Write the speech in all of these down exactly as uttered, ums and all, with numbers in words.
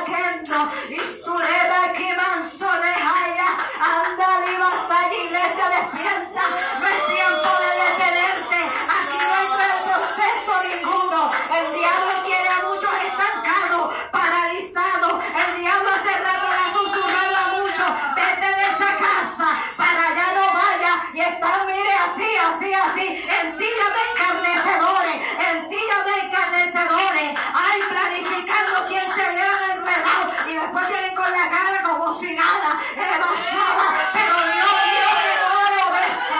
Kendo, Istureba Kimansorehaya, Andaliva Falla, iglesia despierta, no es tiempo de detenerte, aquí no entra el proceso ninguno, el diablo tiene a muchos estancados, paralizados, el diablo hace rato le ha susurrado a muchos, vete de esa casa, para allá no vaya, y están, mire, así, así, así, en silla de encarnecedores, en silla de encarnecedores, ay, planificando quién se vea enredado, y después vienen con la cara como si nada, rebasada, pero Dios, Dios, que no lo besa.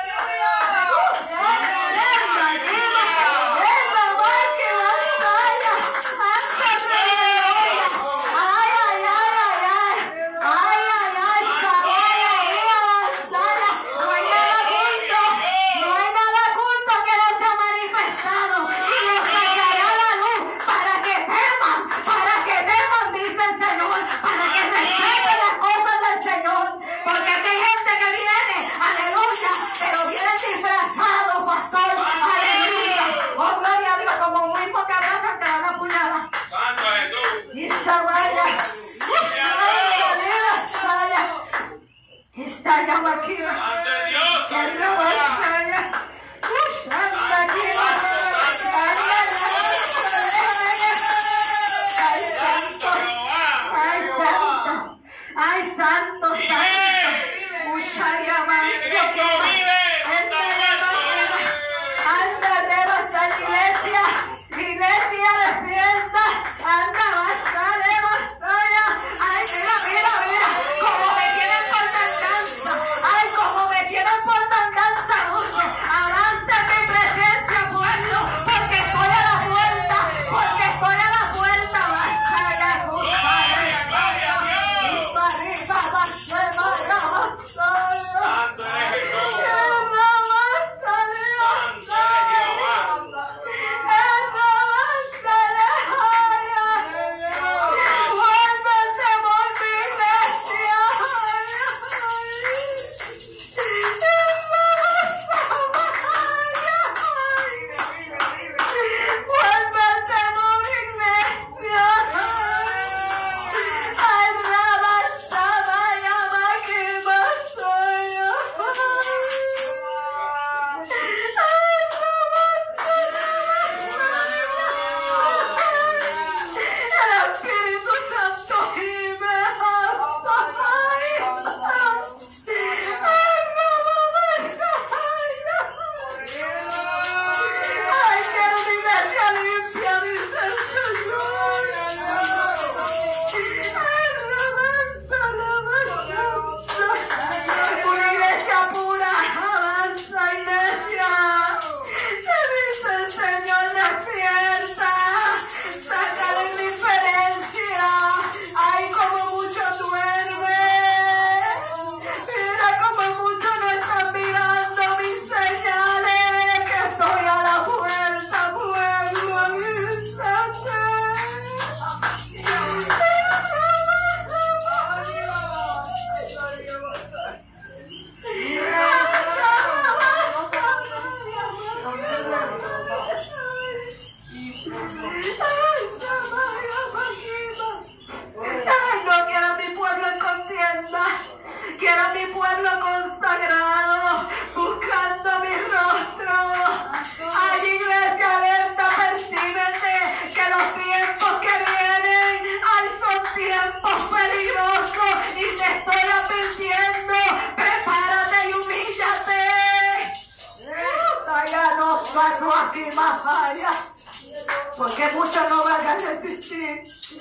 Porque muchos no van a resistir.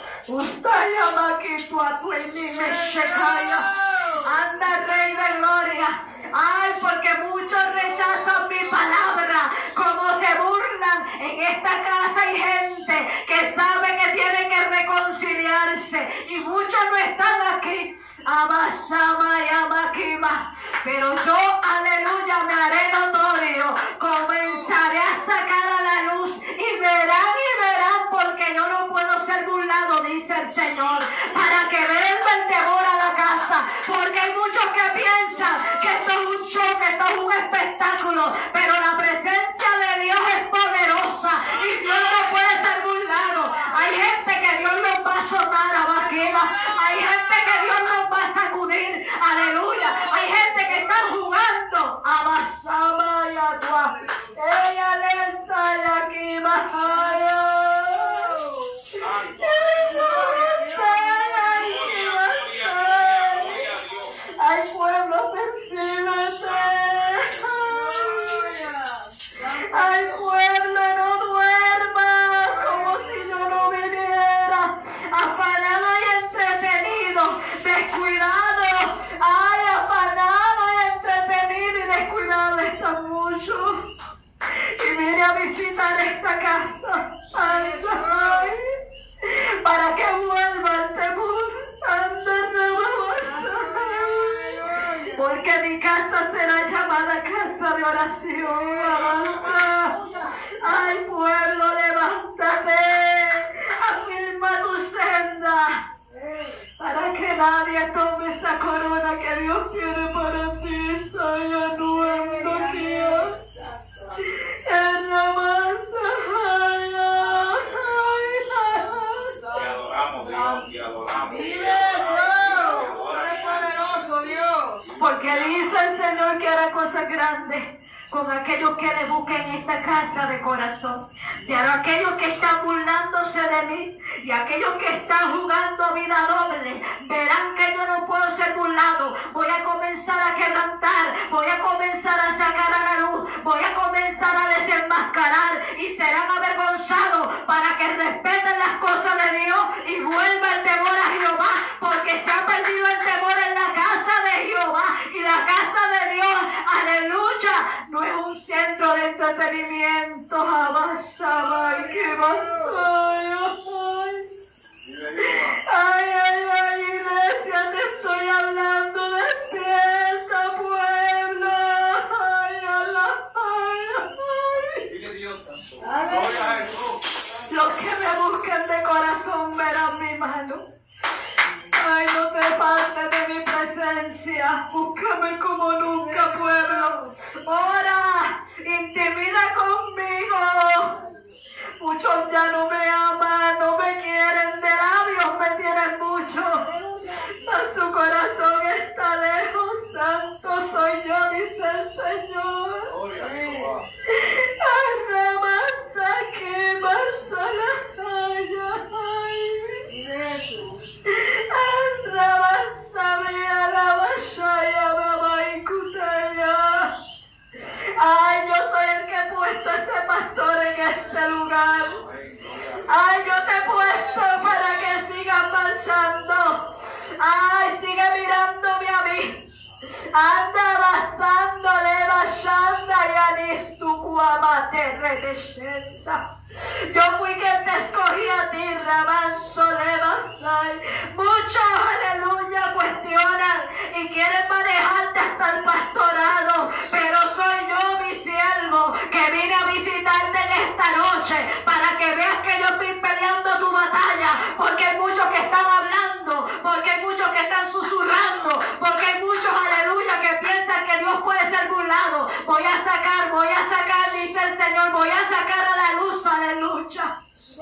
Usted llama aquí tu atuini me checaya. Anda, Rey de Gloria. Ay, porque muchos rechazan mi palabra. Como se burlan. En esta casa hay gente que sabe que tiene que reconciliarse. Y muchos no están aquí. Abasama y Amakima. Pero yo, aleluya, me haré notorio. Comenzaré a sacar a la luz. Y verán y verán, porque yo no puedo ser burlado, dice el Señor. Para que venga el temor a la casa. Porque hay muchos que piensan que esto es un show, que esto es un espectáculo. Pero la presencia de Dios es poderosa. Y Dios no puede ser burlado. Hay gente que Dios los va a azotar abajo. salvación. Avanza. Ay, pueblo, levántate. Afirma tu senda. Para que nadie tome esa corona que Dios tiene para ti. Soy anuendo Dios. En la masa. Te adoramos, Dios. Te adoramos. Porque dice el Señor que hará cosas grandes con aquellos que le busquen esta casa de corazón. Y a aquellos que están burlándose de mí y aquellos que están jugando vida doble, verán que yo no puedo ser burlado. Voy a comenzar a quebrantar, voy a comenzar a sacar a la luz, voy a comenzar a desenmascarar y serán avergonzados para que respeten las cosas de Dios y vuelva el temor a Jehová, porque se ha perdido el temor en la casa de Jehová y la casa de Dios, aleluya, no es un centro de entretenimiento. Avanzaba y que vasalla. Ay, ay, ay, iglesia, te estoy hablando, despierta, pueblo. Ay, ay, ay. Los que me busquen de corazón verán mi mano. Ay, no te faltes de mi presencia. Búscame como nunca, pueblo. Ora, intimida conmigo. Muchos ya no me aman, no me quieren, de labios me tienen mucho, mas su corazón está lejos. Santo soy yo, dice el Señor. Ay, remasa aquí, masala, ay, ay. Jesús. Ay, remasa mi alabashaya, mamá y cutaya. Ay, yo soy el que he puesto a ese pastor en este lugar. Ay, yo te he puesto para que sigas marchando. Ay, sigue mirándome a mí. Anda avanzándole, bajando y anistu guamate redeshenta. Yo fui quien te escogí a ti, Rabanzo, Levasai. Muchos, aleluya, cuestionan y quieren manejarte hasta el pastorado, pero soy yo, mi siervo, que vine a visitarte en esta noche para que veas que yo estoy peleando tu batalla, porque hay muchos que están hablando, porque hay muchos que están susurrando, porque hay muchos, aleluya, que piensan que Dios puede ser burlado. Voy a sacar, voy a sacar, dice el Señor, voy a sacar a la luz, aleluya.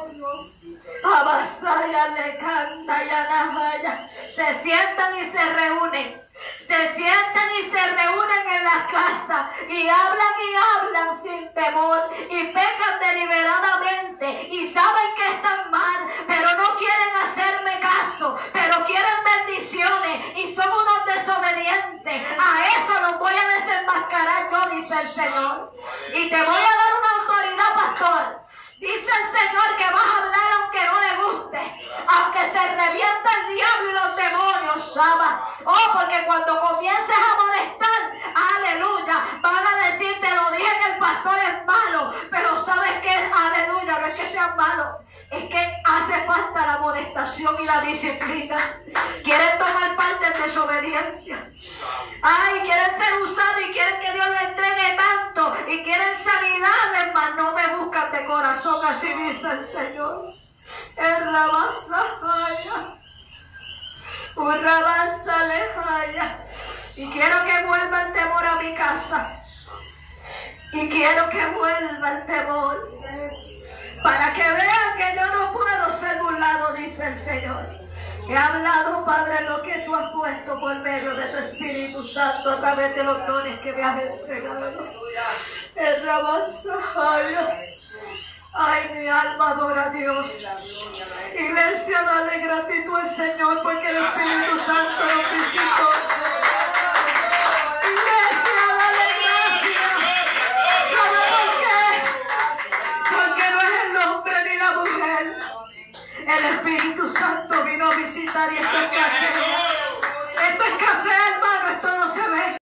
Abasaya, le canta y anahaya. Se sientan y se reúnen. Se sientan y se reúnen en las casas y hablan y hablan sin temor y pecan deliberadamente y saben que están mal, pero no quieren hacerme caso, pero quieren bendiciones y son unos desobedientes. A eso los voy a desenmascarar yo, dice el Señor. Y te voy a dar una autoridad, pastor. Dice el Señor que vas a hablar aunque no le guste, aunque se revienta el diablo y los demonios, ¿sabes? Oh, porque cuando comiences a molestar, aleluya, van a decir, te lo dije que el pastor es malo, pero ¿sabes qué? Aleluya, no es que sean malos, es que hace falta la amonestación y la disciplina. Quieren tomar parte en desobediencia. Ay, quieren ser usados y quieren que Dios les entregue tanto y quieren sanidades, mas no me buscan de corazón, así dice el Señor. El rabasajaya, un rabasalejaya. Y quiero que vuelva el temor a mi casa. Y quiero que vuelva el temor. Para que vean que yo no puedo ser burlado, dice el Señor. He hablado, Padre, lo que tú has puesto por medio de tu Espíritu Santo a través de los dones que me has entregado. El rabasajaya. Ay, mi alma adora a Dios. Iglesia, dale gratitud al Señor porque el Espíritu Santo nos visitó. Iglesia, dale gracias. ¿Sabe por qué? Porque no es el hombre ni la mujer. El Espíritu Santo vino a visitar y está en casa.